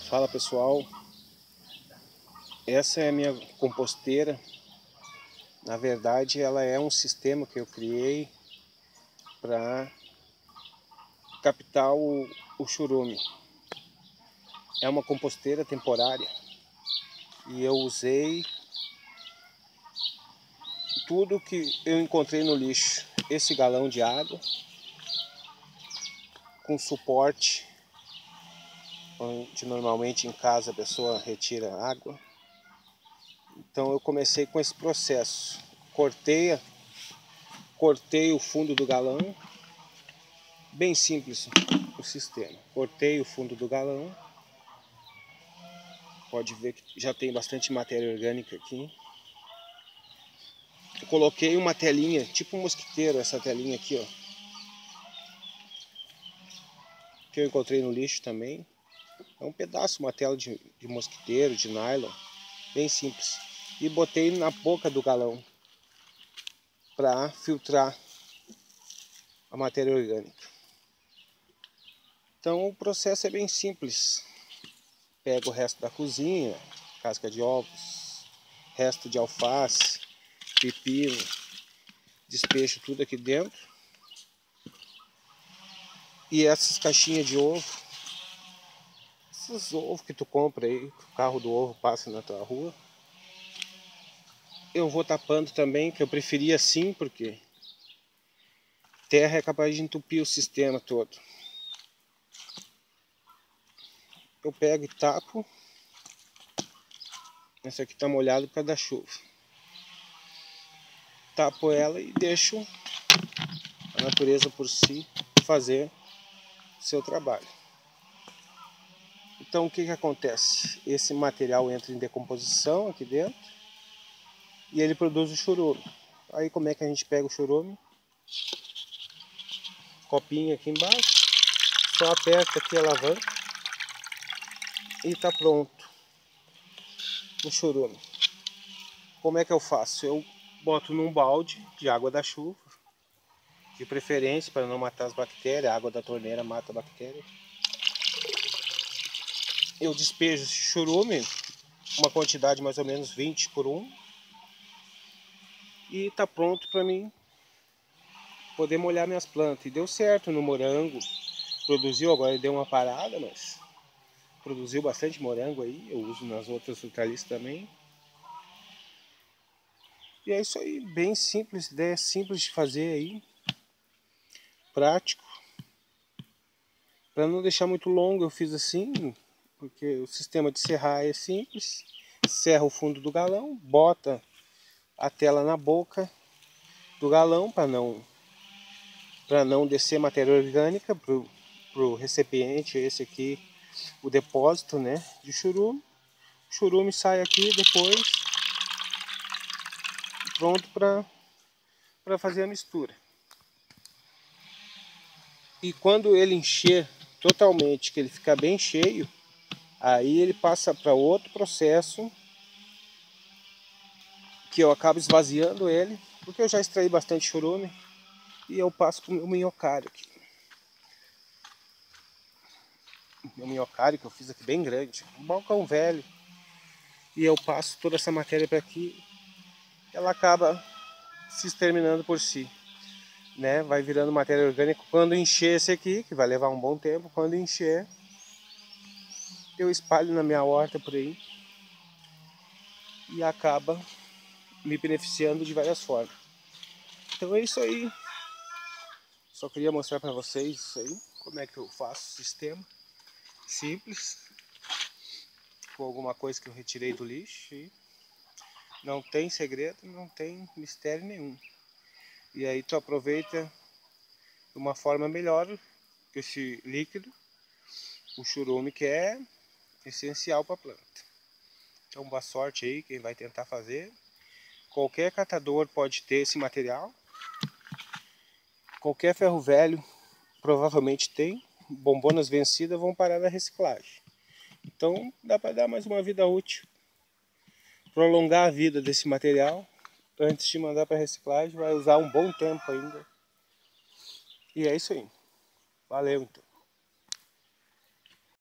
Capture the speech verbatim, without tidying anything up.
Fala pessoal, essa é a minha composteira. Na verdade ela é um sistema que eu criei para captar o, o churume. É uma composteira temporária e eu usei tudo que eu encontrei no lixo. Esse galão de água com suporte, onde normalmente em casa a pessoa retira água. Então eu comecei com esse processo. Cortei, cortei o fundo do galão, bem simples o sistema. Cortei o fundo do galão, pode ver que já tem bastante matéria orgânica aqui. Eu coloquei uma telinha, tipo um mosquiteiro, essa telinha aqui, ó, que eu encontrei no lixo também. É um pedaço, uma tela de, de mosquiteiro, de nylon, bem simples. E botei na boca do galão para filtrar a matéria orgânica. Então o processo é bem simples. Pego o resto da cozinha, casca de ovos, resto de alface, pepino, despejo tudo aqui dentro. E essas caixinhas de ovo, esses ovos que tu compra aí, que o carro do ovo passa na tua rua, eu vou tapando também, que eu preferi assim, porque terra é capaz de entupir o sistema todo. Eu pego e tapo. Essa aqui tá molhada por causa da chuva. Tapo ela e deixo a natureza por si fazer o seu trabalho. Então o que que acontece? Esse material entra em decomposição aqui dentro e ele produz o churume. Aí como é que a gente pega o churume? Copinho aqui embaixo, só aperta aqui a alavanca e está pronto o churume. Como é que eu faço? Eu boto num balde de água da chuva, de preferência para não matar as bactérias. A água da torneira mata a bactéria. Eu despejo esse churume, uma quantidade mais ou menos vinte por um, e está pronto para mim poder molhar minhas plantas. E deu certo no morango, produziu, agora ele deu uma parada, mas produziu bastante morango aí. Eu uso nas outras hortaliças também. E é isso aí, bem simples, ideia simples de fazer aí, prático. Para não deixar muito longo eu fiz assim, porque o sistema de serrar é simples. Serra o fundo do galão, bota a tela na boca do galão para não para não descer matéria orgânica pro pro recipiente. Esse aqui, o depósito, né, de churume. O churume sai aqui depois, pronto para para fazer a mistura. E quando ele encher totalmente, que ele ficar bem cheio, aí ele passa para outro processo, que eu acabo esvaziando ele, porque eu já extraí bastante churume, e eu passo para o meu minhocário aqui. Meu minhocário que eu fiz aqui bem grande, um balcão velho, e eu passo toda essa matéria para aqui, ela acaba se exterminando por si, né? Vai virando matéria orgânica. Quando encher esse aqui, que vai levar um bom tempo, quando encher, eu espalho na minha horta por aí e acaba me beneficiando de várias formas. Então é isso aí. Só queria mostrar para vocês isso aí, como é que eu faço o sistema. Simples, com alguma coisa que eu retirei do lixo, e não tem segredo, não tem mistério nenhum. E aí tu aproveita de uma forma melhor esse líquido, o churume, que é essencial para a planta. Então boa sorte aí quem vai tentar fazer. Qualquer catador pode ter esse material, qualquer ferro velho provavelmente tem. Bombonas vencidas vão parar na reciclagem. Então dá para dar mais uma vida útil, prolongar a vida desse material. Antes de mandar para reciclagem, vai usar um bom tempo ainda. E é isso aí. Valeu então.